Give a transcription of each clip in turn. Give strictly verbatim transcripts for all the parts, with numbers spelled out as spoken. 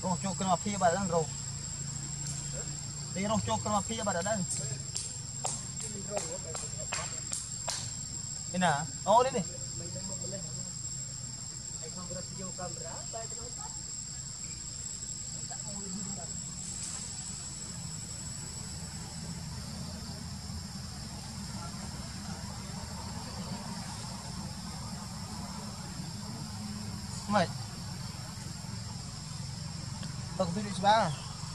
roh cok kena phi ba dang roh đi roh cok kena phi ba dang ini nah oh ini nih Mày tao tôi đi ba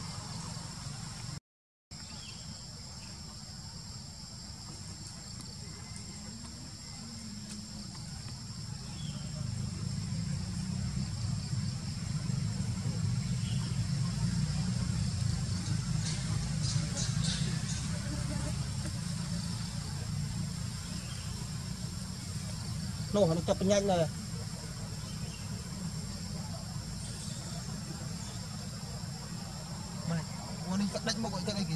nô nó chập nhanh rồi mày cắt đánh một cái này kì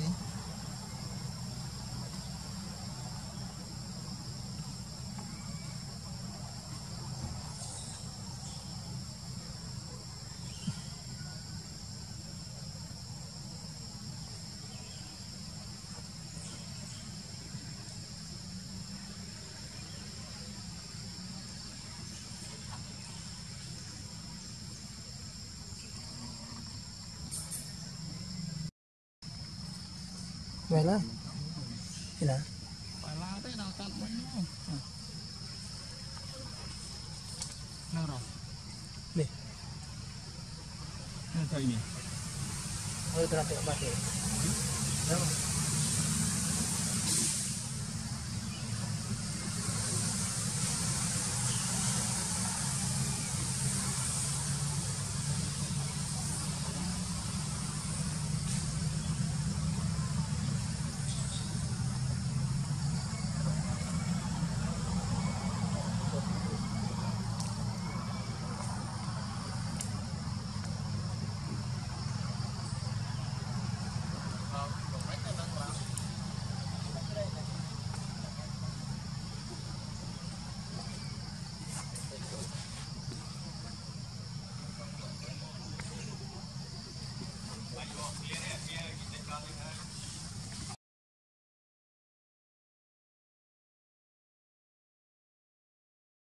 vậy đó thế nào phải la thế nào tận mấy nào rồi nè nè thấy nè hơi tận tận ba thế đâu